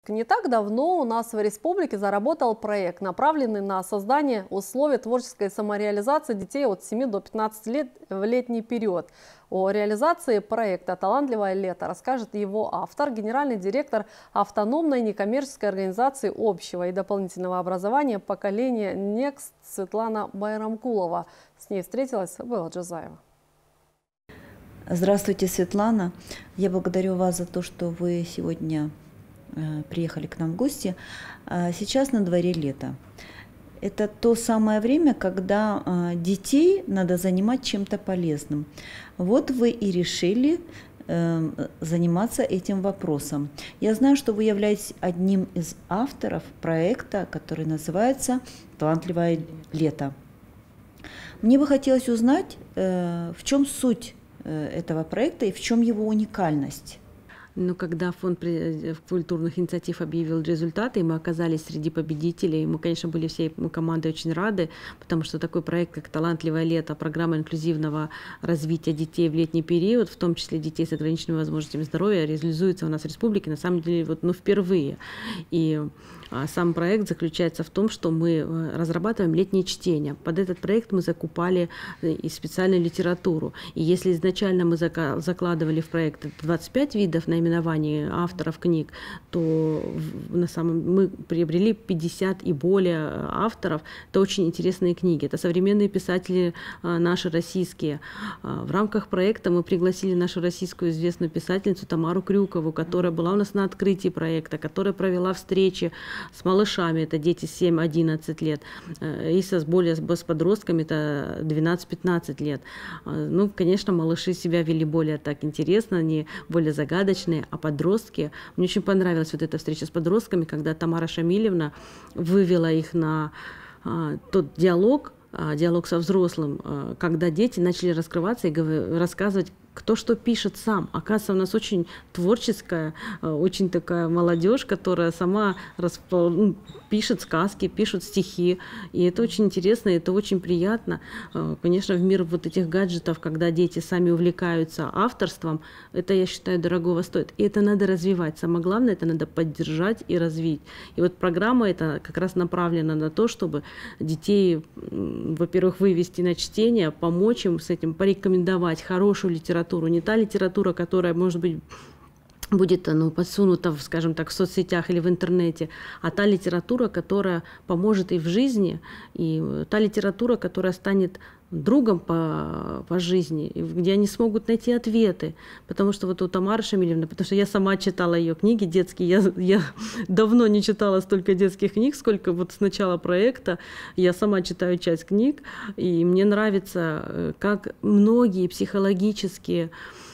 Не так давно у нас в республике заработал проект, направленный на создание условий творческой самореализации детей от 7 до 15 лет в летний период. О реализации проекта «Талантливое лето» расскажет его автор, генеральный директор автономной некоммерческой организации общего и дополнительного образования поколения Next Светлана Байрамкулова. С ней встретилась Белла Джазаева. Здравствуйте, Светлана. Я благодарю вас за то, что вы сегодня приехали к нам в гости. Сейчас на дворе лето. Это то самое время, когда детей надо занимать чем-то полезным. Вот вы и решили заниматься этим вопросом. Я знаю, что вы являетесь одним из авторов проекта, который называется «Талантливое лето». Мне бы хотелось узнать, в чем суть этого проекта и в чем его уникальность. Но когда фонд культурных инициатив объявил результаты, и мы оказались среди победителей, мы, конечно, были всей командой очень рады, потому что такой проект, как «Талантливое лето», программа инклюзивного развития детей в летний период, в том числе детей с ограниченными возможностями здоровья, реализуется у нас в республике, на самом деле, впервые. И сам проект заключается в том, что мы разрабатываем летние чтения. Под этот проект мы закупали и специальную литературу. И если изначально мы закладывали в проект 25 видов наименований авторов книг, то мы приобрели 50 и более авторов. Это очень интересные книги. Это современные писатели наши российские. В рамках проекта мы пригласили нашу российскую известную писательницу Тамару Крюкову, которая была у нас на открытии проекта, которая провела встречи с малышами, это дети 7-11 лет, и с подростками, это 12-15 лет. Ну, конечно, малыши себя вели более так интересно, они более загадочные, а подростки, мне очень понравилась вот эта встреча с подростками, когда Тамара Шамилевна вывела их на тот диалог со взрослым, когда дети начали раскрываться и рассказывать, кто что пишет сам. Оказывается, у нас очень творческая, очень такая молодежь, которая сама пишет сказки, пишет стихи. И это очень интересно, и это очень приятно. Конечно, в мир вот этих гаджетов, когда дети сами увлекаются авторством, это, я считаю, дорогого стоит. И это надо развивать. Самое главное, это надо поддержать и развить. И вот программа эта как раз направлена на то, чтобы детей, во-первых, вывести на чтение, помочь им с этим, порекомендовать хорошую литературу. Не та литература, которая, может быть, будет подсунута, скажем так, в соцсетях или в интернете, а та литература, которая поможет и в жизни, и та литература, которая станет другом по жизни, где они смогут найти ответы. Потому что вот у Тамары Шамилевны, потому что я сама читала ее книги детские, я давно не читала столько детских книг, сколько вот с начала проекта. Я сама читаю часть книг, и мне нравится, как многие психологические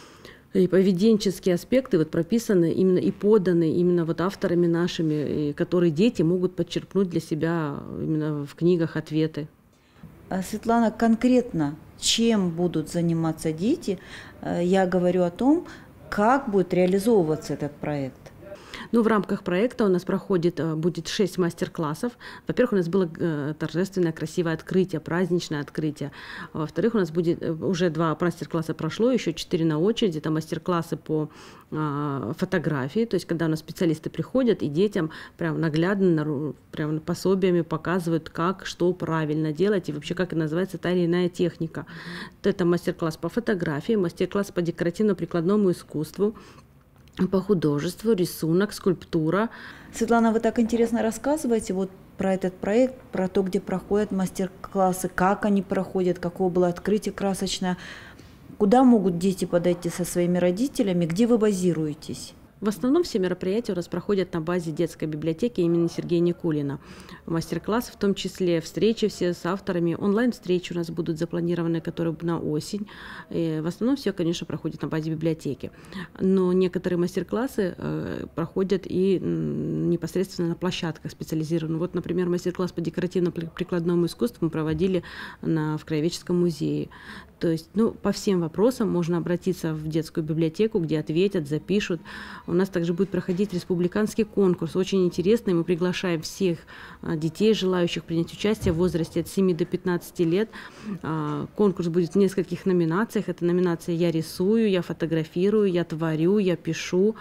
и поведенческие аспекты вот прописаны именно и поданы именно вот авторами нашими, которые дети могут подчеркнуть для себя именно в книгах ответы. Светлана, конкретно чем будут заниматься дети? Я говорю о том, как будет реализовываться этот проект. Ну, в рамках проекта у нас будет 6 мастер-классов. Во-первых, у нас было торжественное, красивое открытие, праздничное открытие. Во-вторых, у нас будет уже 2 мастер-класса прошло, еще 4 на очереди. Это мастер-классы по фотографии, то есть когда у нас специалисты приходят и детям прям наглядно, прям пособиями показывают, как, что правильно делать и вообще как называется та или иная техника. Это мастер-класс по фотографии, мастер-класс по декоративно-прикладному искусству, по художеству, рисунок, скульптура. Светлана, вы так интересно рассказываете вот про этот проект, про то, где проходят мастер-классы, как они проходят, какое было открытие красочное. Куда могут дети подойти со своими родителями, где вы базируетесь? В основном все мероприятия у нас проходят на базе детской библиотеки имени Сергея Никулина. Мастер-классы, в том числе встречи все с авторами, онлайн-встречи у нас будут запланированы, которые на осень. И в основном все, конечно, проходит на базе библиотеки. Но некоторые мастер-классы проходят и непосредственно на площадках специализированных. Вот, например, мастер-класс по декоративно-прикладному искусству мы проводили в Краеведческом музее. То есть, по всем вопросам можно обратиться в детскую библиотеку, где ответят, запишут. У нас также будет проходить республиканский конкурс, очень интересный. Мы приглашаем всех детей, желающих принять участие в возрасте от 7 до 15 лет. Конкурс будет в нескольких номинациях. Это номинация «Я рисую», «Я фотографирую», «Я творю», «Я пишу».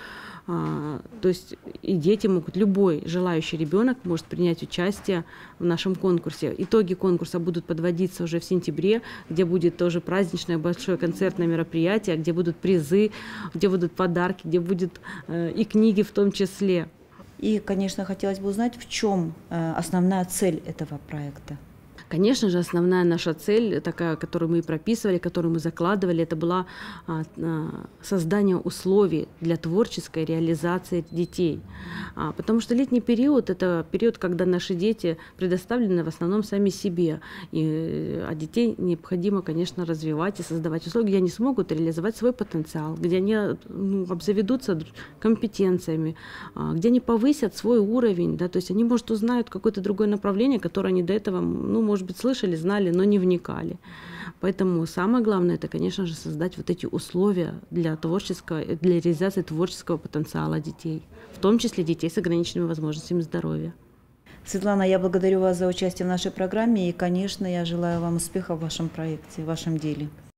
То есть и дети могут, любой желающий ребенок может принять участие в нашем конкурсе. Итоги конкурса будут подводиться уже в сентябре, где будет тоже праздничное большое концертное мероприятие, где будут призы, где будут подарки, где будут и книги в том числе. И, конечно, хотелось бы узнать, в чем основная цель этого проекта. Конечно же, основная наша цель, такая, которую мы и прописывали, которую мы закладывали, это было создание условий для творческой реализации детей. Потому что летний период – это период, когда наши дети предоставлены в основном сами себе. А детей необходимо, конечно, развивать и создавать условия, где они смогут реализовать свой потенциал, где они обзаведутся компетенциями, где они повысят свой уровень. Да, то есть они, может, узнают какое-то другое направление, которое они до этого, может быть, слышали, знали, но не вникали. Поэтому самое главное, это, конечно же, создать вот эти условия для реализации творческого потенциала детей, в том числе детей с ограниченными возможностями здоровья. Светлана, я благодарю вас за участие в нашей программе и, конечно, я желаю вам успеха в вашем проекте, в вашем деле.